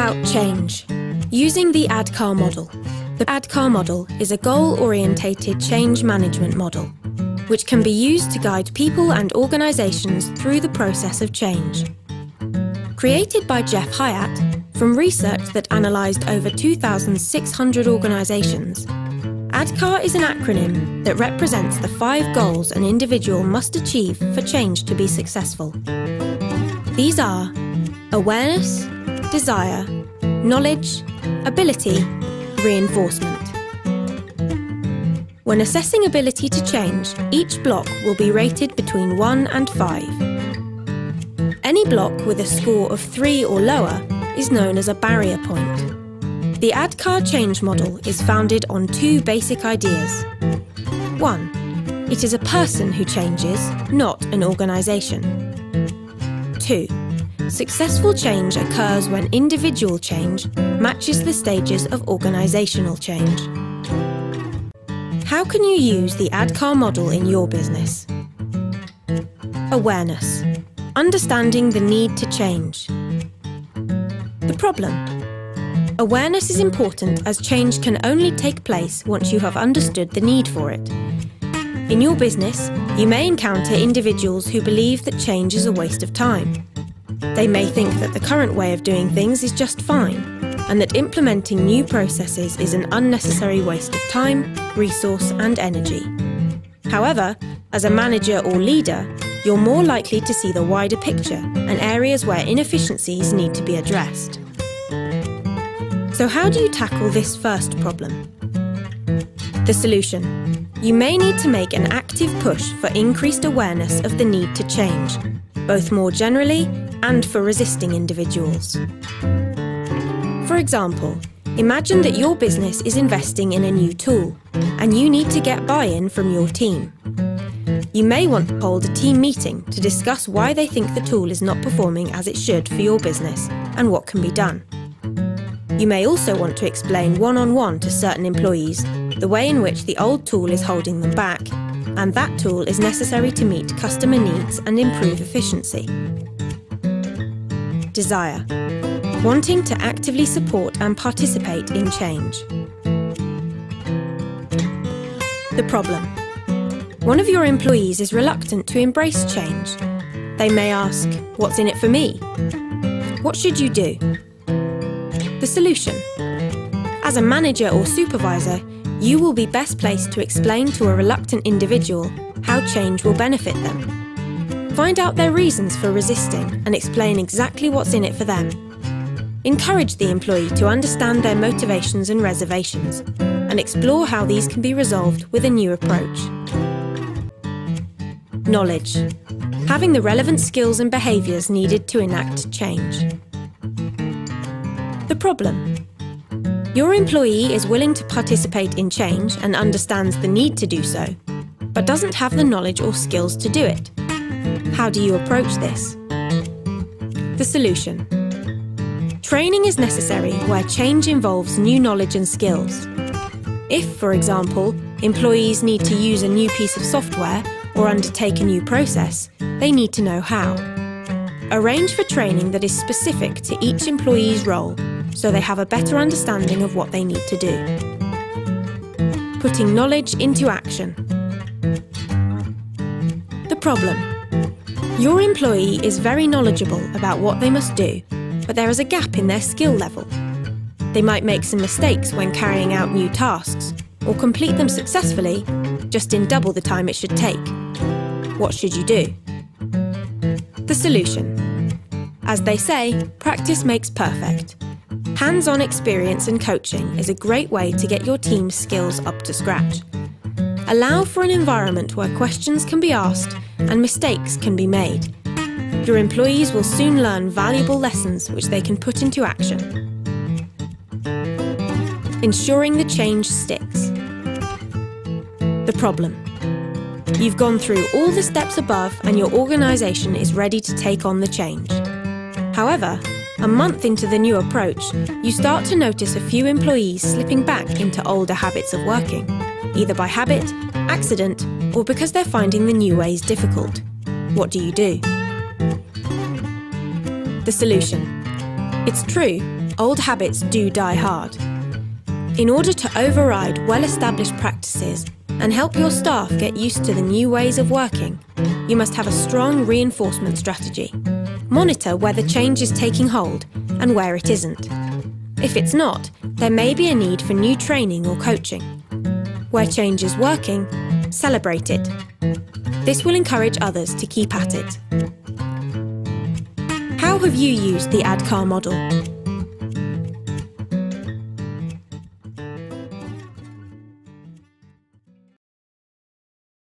about change. Using the ADKAR model. The ADKAR model is a goal-orientated change management model, which can be used to guide people and organisations through the process of change. Created by Jeff Hiatt from research that analysed over 2,600 organisations, ADKAR is an acronym that represents the 5 goals an individual must achieve for change to be successful. These are awareness, desire, knowledge, ability, reinforcement. When assessing ability to change, each block will be rated between 1 and 5. Any block with a score of 3 or lower is known as a barrier point. The ADKAR change model is founded on 2 basic ideas. 1. It is a person who changes, not an organisation. 2. Successful change occurs when individual change matches the stages of organisational change. How can you use the ADKAR model in your business? Awareness. Understanding the need to change. The problem. Awareness is important as change can only take place once you have understood the need for it. In your business, you may encounter individuals who believe that change is a waste of time. They may think that the current way of doing things is just fine, and that implementing new processes is an unnecessary waste of time, resource and energy. However, as a manager or leader, you're more likely to see the wider picture and areas where inefficiencies need to be addressed. So how do you tackle this first problem? The solution. You may need to make an active push for increased awareness of the need to change, both more generally and for resisting individuals. For example, imagine that your business is investing in a new tool and you need to get buy-in from your team. You may want to hold a team meeting to discuss why they think the tool is not performing as it should for your business and what can be done. You may also want to explain one-on-one to certain employees the way in which the old tool is holding them back, and that tool is necessary to meet customer needs and improve efficiency. Desire. Wanting to actively support and participate in change. The problem. One of your employees is reluctant to embrace change. They may ask, "What's in it for me?" What should you do? The solution. As a manager or supervisor, you will be best placed to explain to a reluctant individual how change will benefit them. Find out their reasons for resisting and explain exactly what's in it for them. Encourage the employee to understand their motivations and reservations, and explore how these can be resolved with a new approach. Knowledge. Having the relevant skills and behaviours needed to enact change. The problem. Your employee is willing to participate in change and understands the need to do so, but doesn't have the knowledge or skills to do it. How do you approach this? The solution. Training is necessary where change involves new knowledge and skills. If, for example, employees need to use a new piece of software or undertake a new process, they need to know how. Arrange for training that is specific to each employee's role, so they have a better understanding of what they need to do. Putting knowledge into action. The problem. Your employee is very knowledgeable about what they must do, but there is a gap in their skill level. They might make some mistakes when carrying out new tasks, or complete them successfully, just in double the time it should take. What should you do? The solution. As they say, practice makes perfect. Hands-on experience and coaching is a great way to get your team's skills up to scratch. Allow for an environment where questions can be asked and mistakes can be made. Your employees will soon learn valuable lessons which they can put into action. Ensuring the change sticks. The problem. You've gone through all the steps above and your organisation is ready to take on the change. However, a month into the new approach, you start to notice a few employees slipping back into older habits of working, either by habit, accident, or because they're finding the new ways difficult. What do you do? The solution. It's true, old habits do die hard. In order to override well-established practices and help your staff get used to the new ways of working, you must have a strong reinforcement strategy. Monitor whether change is taking hold and where it isn't. If it's not, there may be a need for new training or coaching. Where change is working, celebrate it. This will encourage others to keep at it. How have you used the ADKAR model?